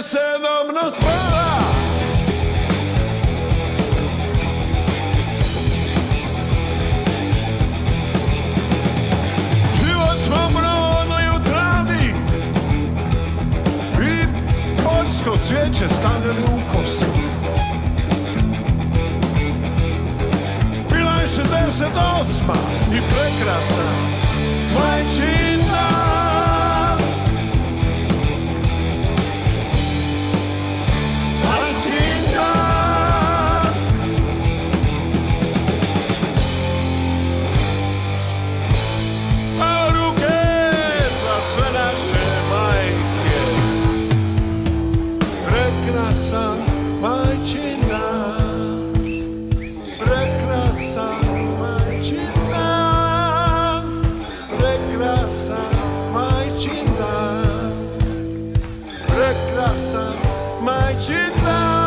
sedobno spava. Život smo provodili u travi i poljsko cvijeće stavljali u kosu. Bila je 68. i prekrasna majčina. Prekrasna majčina, prekrasna majčina, prekrasna majčina, prekrasna majčina.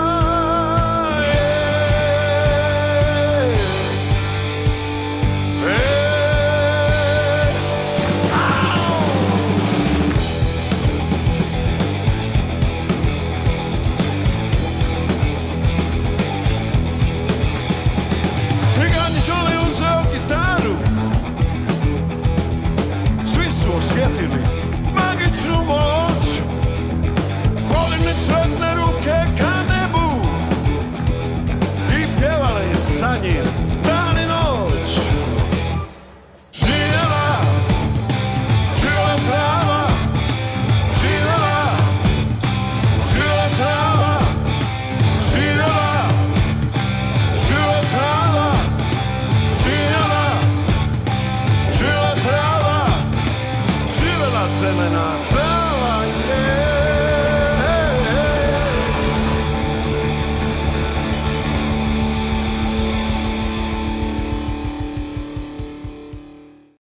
Osjetili magičnu moć, polimne cvetne ruke ka nebu i pjevale sa njim dan i noć. Živjela, živjela trava, živjela, živjela trava, živjela, živjela trava, živjela, živjela trava. Zelena trava je